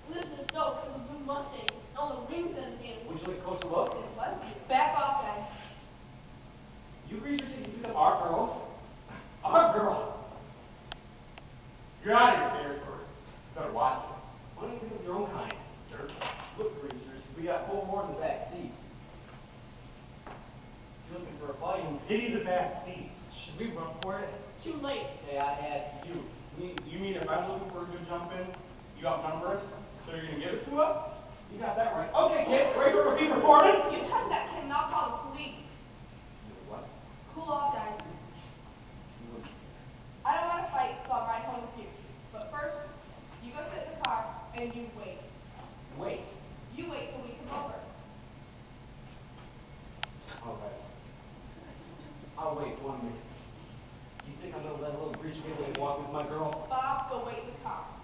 Listen, so, because the blue Mustang, all the rings and everything. Would you like a closer look? It was you. Back off, guys. You greasers think you pick up our girls? Our girls! You're out of here, territory. Better watch it. Why don't you pick up your own kind, jerk? Look, greasers, we got 4 more in the back seat. If you're looking for a fight, Pity the back seat. should we run for it? Too late. Hey, I had you. You mean if I'm looking for a good jump in, you outnumber us, so you're gonna give it to us? You got that right. Okay, kid, ready for a repeat performance? You touch that kid and I'll call the police. What? Cool off, guys. I don't want to fight, so I'll ride home with you. But first, you go sit in the car and you wait. Wait. You wait till we come over. All right. I'll wait 1 minute. You think I'm gonna let a little greaser get away and walk with my girl? Bob, go wait in the car.